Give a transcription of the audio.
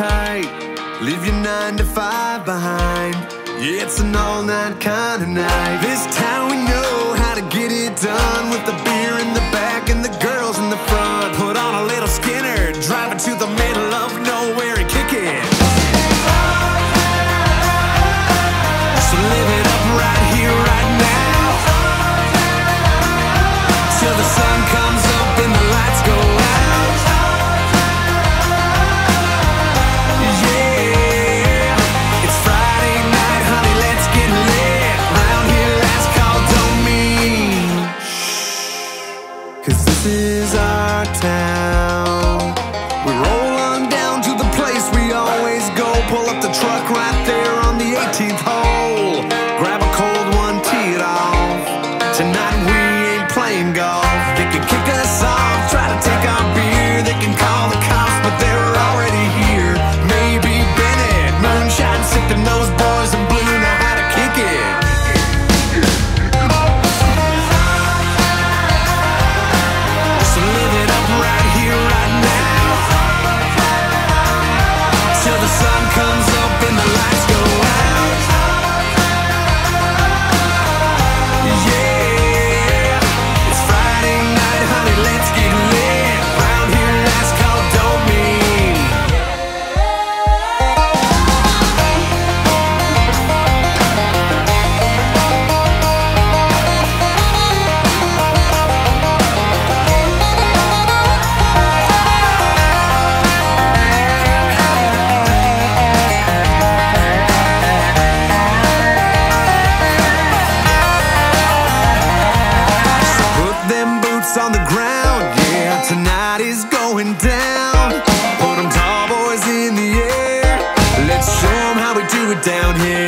tight, leave your 9 to 5 behind. Yeah, it's an all-night kind of night. This town we know how to get it done, with the beer in the back and the girls in the front. Put on a little Skynyrd, drive it to the middle of nowhere and kick it. So live it up right here, right now, till the sun comes up and the lights go out. Yeah, it's Friday night, honey, let's get lit. Round here, last call, don't mean. Cause this is our town. We roll on down to the place we always go. Pull up the truck right there on the 18th hole. Grab a cold one, tee it off. Tonight we ain't playing golf. They can kick us off, try to take our beer. They can call the cops, but they're already here. Maybe Bennett, moonshine, sipping those boys in blue know how to kick it. So live it up right here, right now, till the sun comes up and the lights go out. Yeah, it's Friday night, honey, let's get lit. Round here, last call, don't mean. So put them boots on the ground, yeah, tonight is going down. Put them tall boys in the air, let's show them how we do it down here.